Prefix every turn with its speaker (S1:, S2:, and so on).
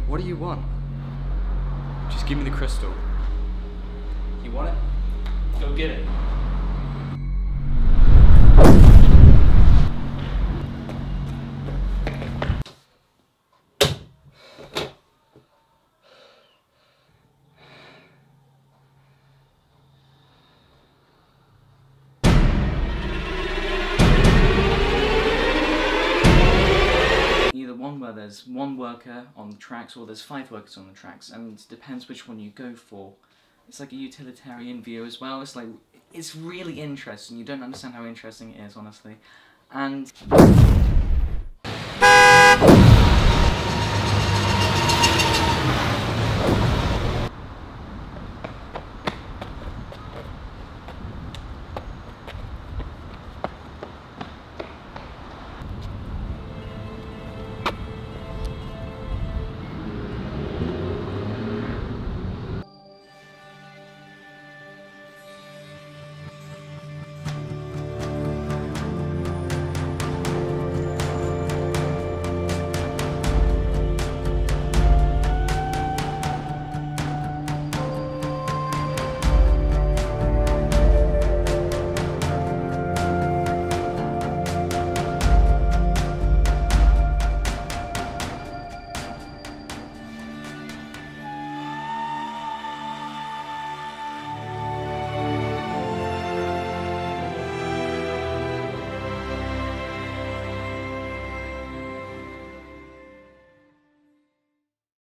S1: What do you want? Just give me the crystal. You want it? Go get it. Either one where there's one worker on the tracks or there's 5 workers on the tracks, and it depends which one you go for. It's like a utilitarian view as well. It's like, it's really interesting. You don't understand how interesting it is, honestly. And